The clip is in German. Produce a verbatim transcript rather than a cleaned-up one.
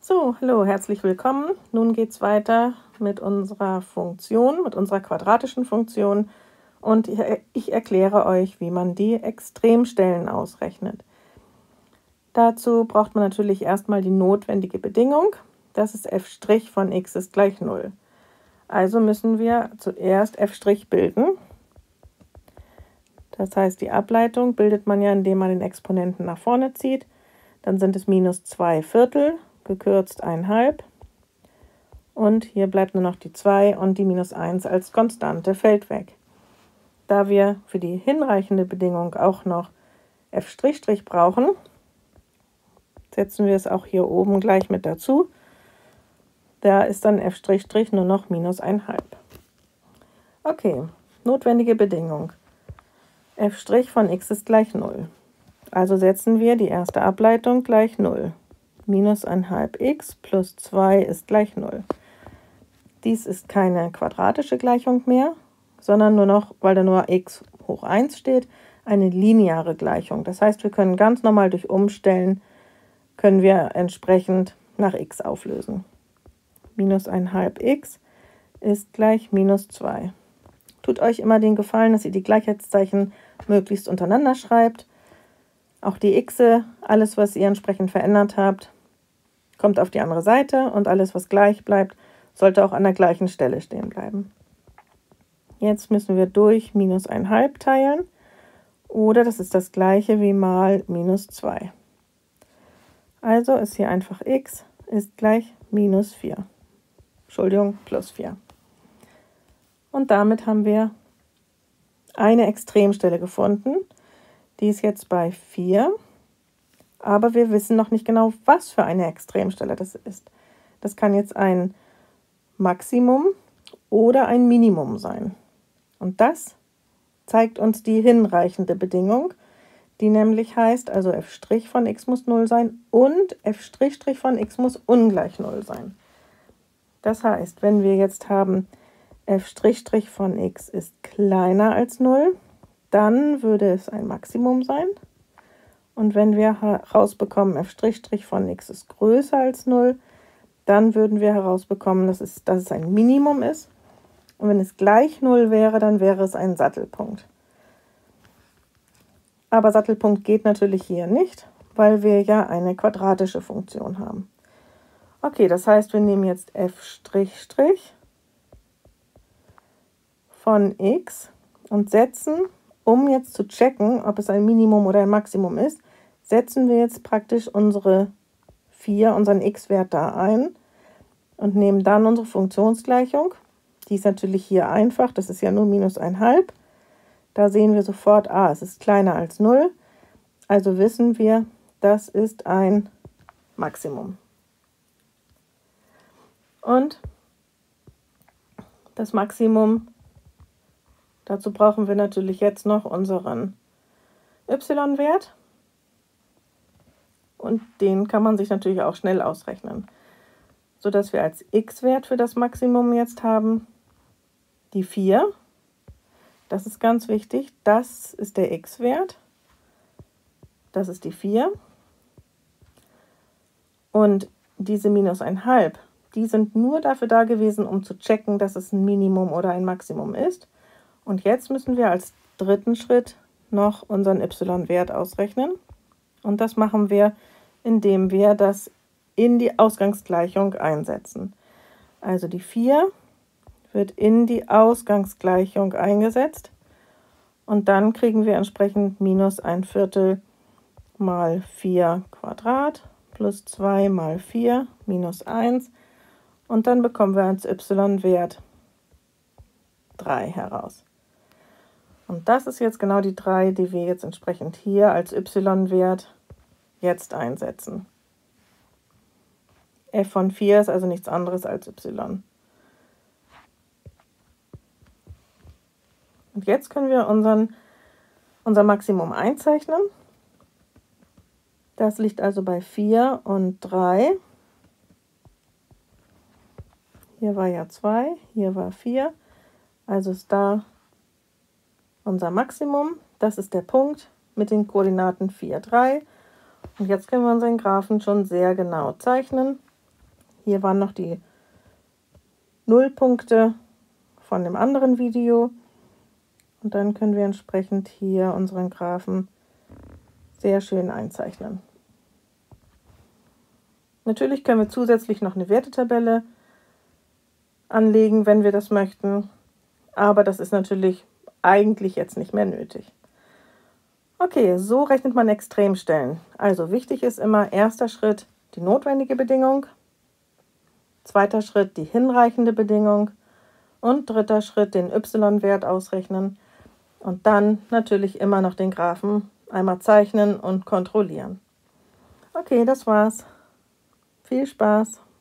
So, hallo, herzlich willkommen. Nun geht es weiter mit unserer Funktion, mit unserer quadratischen Funktion und ich, ich erkläre euch, wie man die Extremstellen ausrechnet. Dazu braucht man natürlich erstmal die notwendige Bedingung, das ist f' von x ist gleich null. Also müssen wir zuerst f' bilden. Das heißt, die Ableitung bildet man ja, indem man den Exponenten nach vorne zieht. Dann sind es minus zwei Viertel, gekürzt ein Halb. Und hier bleibt nur noch die zwei und die minus eins als Konstante fällt weg. Da wir für die hinreichende Bedingung auch noch f' brauchen, setzen wir es auch hier oben gleich mit dazu. Da ist dann f' nur noch minus ein Halb. Okay, notwendige Bedingung. f' von x ist gleich null. Also setzen wir die erste Ableitung gleich null. Minus ein Halb x plus zwei ist gleich null. Dies ist keine quadratische Gleichung mehr, sondern nur noch, weil da nur x hoch eins steht, eine lineare Gleichung. Das heißt, wir können ganz normal durch Umstellen, können wir entsprechend nach x auflösen. Minus ein Halb x ist gleich minus zwei. Tut euch immer den Gefallen, dass ihr die Gleichheitszeichen möglichst untereinander schreibt. Auch die x'e, alles was ihr entsprechend verändert habt, kommt auf die andere Seite und alles was gleich bleibt, sollte auch an der gleichen Stelle stehen bleiben. Jetzt müssen wir durch minus ein Halb teilen oder das ist das gleiche wie mal minus zwei. Also ist hier einfach x ist gleich minus vier. Entschuldigung, plus vier. Und damit haben wir eine Extremstelle gefunden. Die ist jetzt bei vier, aber wir wissen noch nicht genau, was für eine Extremstelle das ist. Das kann jetzt ein Maximum oder ein Minimum sein. Und das zeigt uns die hinreichende Bedingung, die nämlich heißt, also f' von x muss null sein und f' von x muss ungleich null sein. Das heißt, wenn wir jetzt haben, f' von x ist kleiner als null, dann würde es ein Maximum sein. Und wenn wir herausbekommen, f' von x ist größer als null, dann würden wir herausbekommen, dass es, dass es ein Minimum ist. Und wenn es gleich null wäre, dann wäre es ein Sattelpunkt. Aber Sattelpunkt geht natürlich hier nicht, weil wir ja eine quadratische Funktion haben. Okay, das heißt, wir nehmen jetzt f' von x und setzen, um jetzt zu checken, ob es ein Minimum oder ein Maximum ist, setzen wir jetzt praktisch unsere vier, unseren x-Wert da ein und nehmen dann unsere Funktionsgleichung. Die ist natürlich hier einfach, das ist ja nur minus ein Halb. Da sehen wir sofort, ah, es ist kleiner als null. Also wissen wir, das ist ein Maximum. Und das Maximum, dazu brauchen wir natürlich jetzt noch unseren y-Wert. Und den kann man sich natürlich auch schnell ausrechnen, sodass wir als x-Wert für das Maximum jetzt haben die vier. Das ist ganz wichtig, das ist der x-Wert, das ist die vier. Und diese minus ein Halb, die sind nur dafür da gewesen, um zu checken, dass es ein Minimum oder ein Maximum ist. Und jetzt müssen wir als dritten Schritt noch unseren y-Wert ausrechnen. Und das machen wir, indem wir das in die Ausgangsgleichung einsetzen. Also die vier wird in die Ausgangsgleichung eingesetzt. Und dann kriegen wir entsprechend minus ein Viertel mal vier Quadrat plus zwei mal vier minus eins. Und dann bekommen wir als y-Wert drei heraus. Und das ist jetzt genau die drei, die wir jetzt entsprechend hier als y-Wert jetzt einsetzen. F von vier ist also nichts anderes als y. Und jetzt können wir unseren, unser Maximum einzeichnen. Das liegt also bei vier und drei. Hier war ja zwei, hier war vier. Also ist da unser Maximum. Das ist der Punkt mit den Koordinaten vier, drei. Und jetzt können wir unseren Graphen schon sehr genau zeichnen. Hier waren noch die Nullpunkte von dem anderen Video. Und dann können wir entsprechend hier unseren Graphen sehr schön einzeichnen. Natürlich können wir zusätzlich noch eine Wertetabelle anlegen, wenn wir das möchten. Aber das ist natürlich eigentlich jetzt nicht mehr nötig. Okay, so rechnet man Extremstellen. Also wichtig ist immer, erster Schritt die notwendige Bedingung, zweiter Schritt die hinreichende Bedingung und dritter Schritt den y-Wert ausrechnen und dann natürlich immer noch den Graphen einmal zeichnen und kontrollieren. Okay, das war's. Viel Spaß!